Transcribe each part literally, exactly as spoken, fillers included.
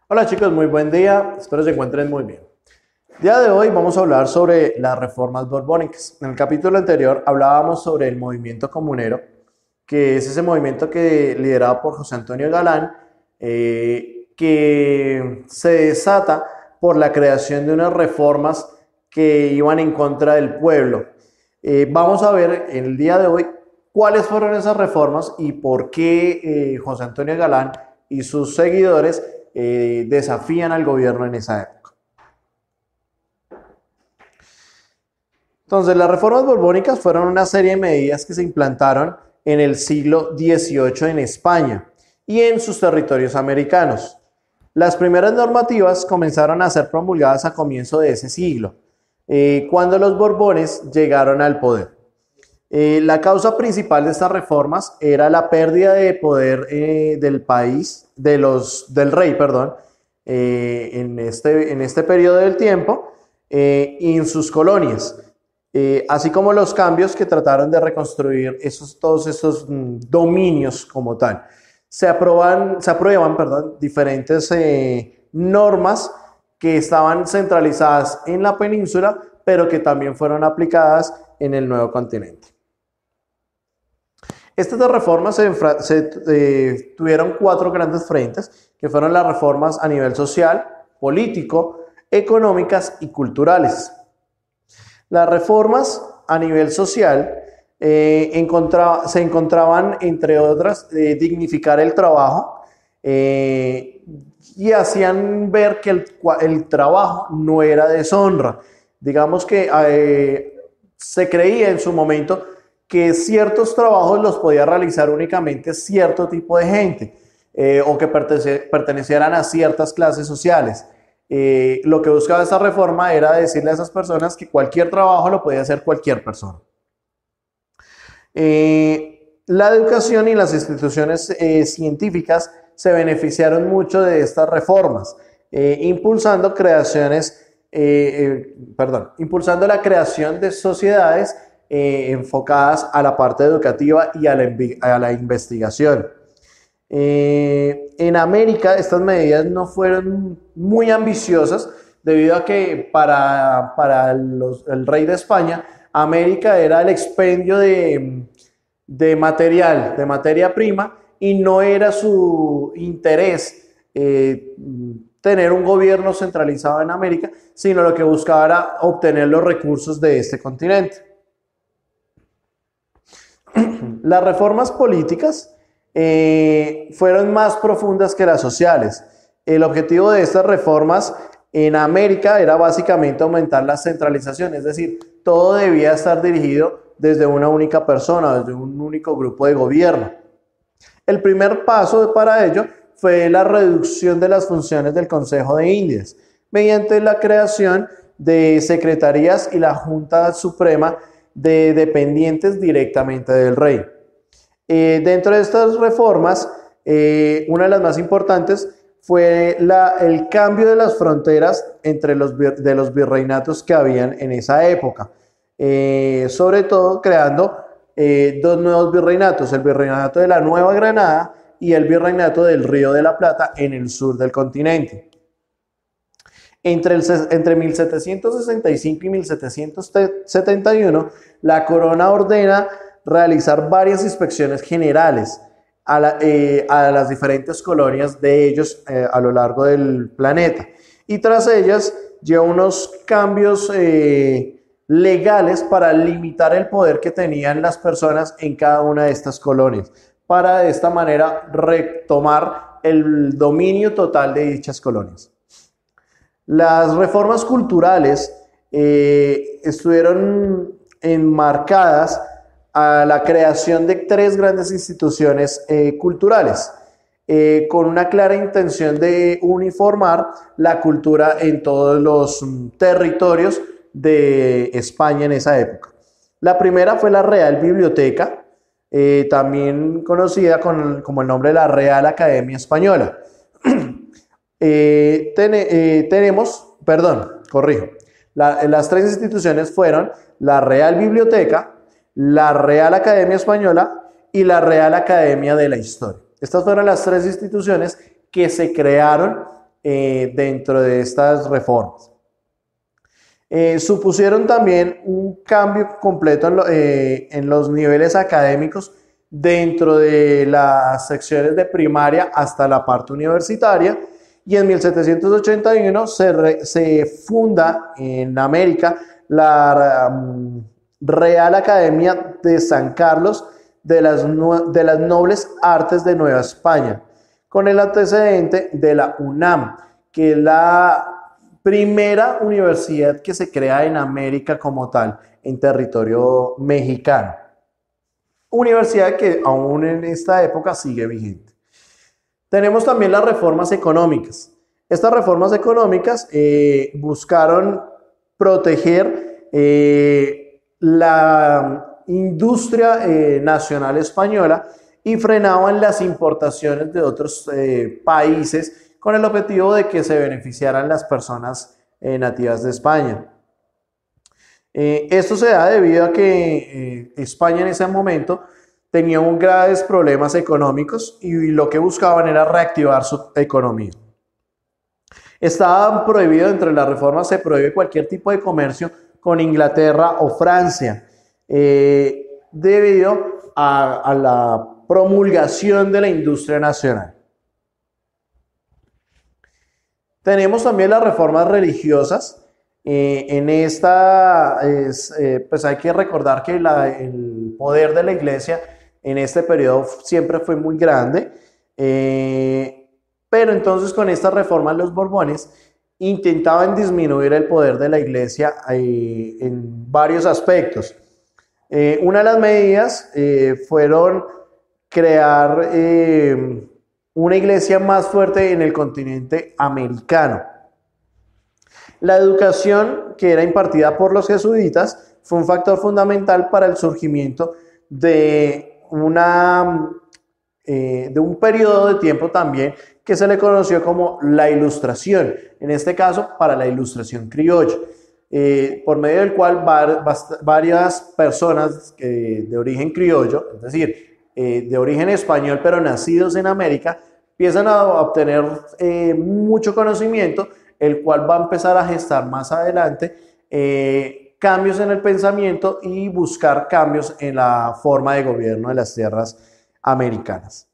Hola chicos, muy buen día, espero se encuentren muy bien. El día de hoy vamos a hablar sobre las reformas borbónicas. En el capítulo anterior hablábamos sobre el movimiento comunero, que es ese movimiento que liderado por José Antonio Galán, eh, que se desata por la creación de unas reformas que iban en contra del pueblo. Eh, vamos a ver en el día de hoy cuáles fueron esas reformas y por qué eh, José Antonio Galán y sus seguidores eh, desafían al gobierno en esa época. Entonces, las reformas borbónicas fueron una serie de medidas que se implantaron en el siglo dieciocho en España y en sus territorios americanos. Las primeras normativas comenzaron a ser promulgadas a comienzo de ese siglo, eh, cuando los Borbones llegaron al poder. Eh, la causa principal de estas reformas era la pérdida de poder eh, del país, de los, del rey, perdón, eh, en, este, en este periodo del tiempo eh, y en sus colonias, eh, así como los cambios que trataron de reconstruir esos, todos esos mm, dominios como tal. Se, aproban, se aprueban perdón, diferentes eh, normas que estaban centralizadas en la península, pero que también fueron aplicadas en el nuevo continente. Estas dos reformas se, se eh, tuvieron cuatro grandes frentes, que fueron las reformas a nivel social, político, económicas y culturales. Las reformas a nivel social eh, encontraba, se encontraban, entre otras, eh, dignificar el trabajo eh, y hacían ver que el, el trabajo no era deshonra. Digamos que eh, se creía en su momento que ciertos trabajos los podía realizar únicamente cierto tipo de gente eh, o que pertenecieran a ciertas clases sociales. Eh, lo que buscaba esa reforma era decirle a esas personas que cualquier trabajo lo podía hacer cualquier persona. Eh, la educación y las instituciones eh, científicas se beneficiaron mucho de estas reformas, eh, impulsando creaciones, eh, eh, perdón, impulsando la creación de sociedades Eh, enfocadas a la parte educativa y a la, a la investigación. Eh, en América estas medidas no fueron muy ambiciosas debido a que para, para los, el rey de España, América era el expendio de, de material, de materia prima, y no era su interés eh, tener un gobierno centralizado en América, sino lo que buscaba era obtener los recursos de este continente. Las reformas políticas eh, fueron más profundas que las sociales. El objetivo de estas reformas en América era básicamente aumentar la centralización, es decir, todo debía estar dirigido desde una única persona, desde un único grupo de gobierno. El primer paso para ello fue la reducción de las funciones del Consejo de Indias, mediante la creación de secretarías y la Junta Suprema de dependientes directamente del rey. Eh, dentro de estas reformas, eh, una de las más importantes fue la, el cambio de las fronteras entre los, de los virreinatos que habían en esa época, eh, sobre todo creando eh, dos nuevos virreinatos, el virreinato de la Nueva Granada y el virreinato del Río de la Plata en el sur del continente. Entre, el, entre mil setecientos sesenta y cinco y mil setecientos setenta y uno, la corona ordena realizar varias inspecciones generales a, la, eh, a las diferentes colonias de ellos eh, a lo largo del planeta. Y tras ellas lleva unos cambios eh, legales para limitar el poder que tenían las personas en cada una de estas colonias, para de esta manera retomar el dominio total de dichas colonias. Las reformas culturales eh, estuvieron enmarcadas a la creación de tres grandes instituciones eh, culturales, eh, con una clara intención de uniformar la cultura en todos los um, territorios de España en esa época. La primera fue la Real Biblioteca, eh, también conocida con, como el nombre de la Real Academia Española. Eh, ten, eh, tenemos, perdón, corrijo, la, las tres instituciones fueron la Real Biblioteca, la Real Academia Española y la Real Academia de la Historia. Estas fueron las tres instituciones que se crearon eh, dentro de estas reformas. Eh, supusieron también un cambio completo en, lo, eh, en los niveles académicos dentro de las secciones de primaria hasta la parte universitaria, y en mil setecientos ochenta y uno se, re, se funda en América la um, Real Academia de San Carlos de las, de las Nobles Artes de Nueva España, con el antecedente de la UNAM, que es la primera universidad que se crea en América como tal, en territorio mexicano. Universidad que aún en esta época sigue vigente. Tenemos también las reformas económicas. Estas reformas económicas eh, buscaron proteger eh, la industria eh, nacional española y frenaban las importaciones de otros eh, países con el objetivo de que se beneficiaran las personas eh, nativas de España. Eh, esto se da debido a que eh, España en ese momento tenía un graves problemas económicos y lo que buscaban era reactivar su economía. Estaba prohibido, entre las reformas se prohíbe cualquier tipo de comercio con Inglaterra o Francia, eh, debido a, a la promulgación de la industria nacional. Tenemos también las reformas religiosas. Eh, en esta, es, eh, pues hay que recordar que la, el poder de la iglesia en este periodo siempre fue muy grande, eh, pero entonces con estas reformas los Borbones intentaban disminuir el poder de la iglesia eh, en varios aspectos. Eh, una de las medidas eh, fueron crear eh, una iglesia más fuerte en el continente americano. La educación que era impartida por los jesuitas fue un factor fundamental para el surgimiento de, una, eh, de un periodo de tiempo también que se le conoció como la Ilustración, en este caso para la Ilustración criolla, eh, por medio del cual var, varias personas eh, de origen criollo, es decir, eh, de origen español pero nacidos en América, empiezan a obtener eh, mucho conocimiento, el cual va a empezar a gestar más adelante eh, cambios en el pensamiento y buscar cambios en la forma de gobierno de las tierras americanas.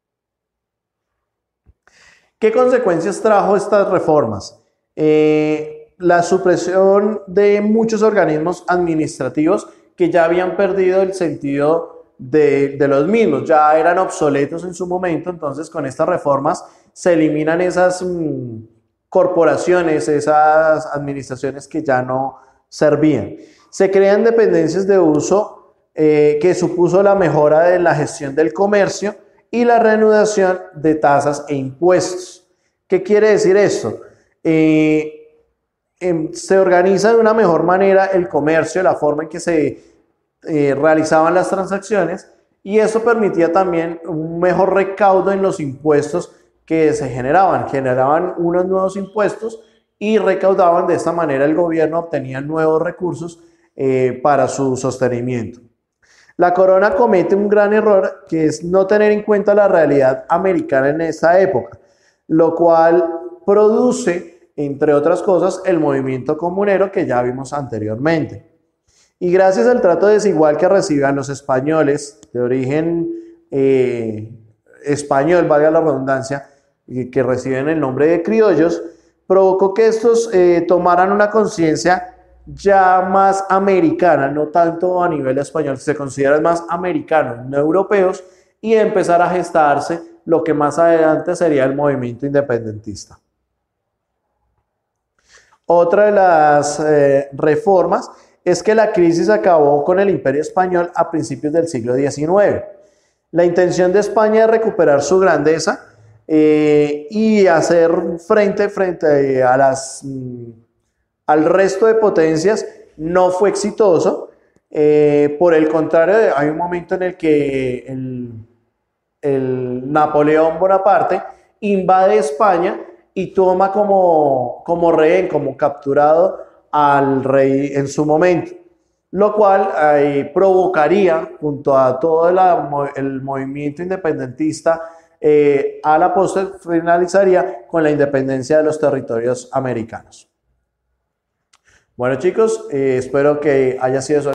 ¿Qué consecuencias trajo estas reformas? Eh, la supresión de muchos organismos administrativos que ya habían perdido el sentido de, de los mismos, ya eran obsoletos en su momento. Entonces con estas reformas se eliminan esas mmm, corporaciones, esas administraciones que ya no servían. Se crean dependencias de uso eh, que supuso la mejora de la gestión del comercio y la reanudación de tasas e impuestos. ¿Qué quiere decir esto? Eh, eh, se organiza de una mejor manera el comercio, la forma en que se eh, realizaban las transacciones, y eso permitía también un mejor recaudo en los impuestos que se generaban, generaban unos nuevos impuestos y recaudaban. De esta manera el gobierno obtenía nuevos recursos eh, para su sostenimiento. La corona comete un gran error, que es no tener en cuenta la realidad americana en esa época, lo cual produce, entre otras cosas, el movimiento comunero que ya vimos anteriormente. Y gracias al trato desigual que recibían los españoles de origen eh, español, valga la redundancia, que reciben el nombre de criollos, provocó que estos eh, tomaran una conciencia ya más americana, no tanto a nivel español, se consideran más americanos, no europeos, y empezar a gestarse lo que más adelante sería el movimiento independentista. Otra de las eh, reformas es que la crisis acabó con el Imperio Español a principios del siglo diecinueve. La intención de España de recuperar su grandeza Eh, y hacer frente, frente a las, mm, al resto de potencias no fue exitoso. Eh, por el contrario, hay un momento en el que el, el Napoleón Bonaparte invade España y toma como, como rehén, como capturado al rey en su momento, lo cual eh, provocaría, junto a todo la, el movimiento independentista eh, a la postre finalizaría con la independencia de los territorios americanos. Bueno chicos, eh, espero que haya sido eso.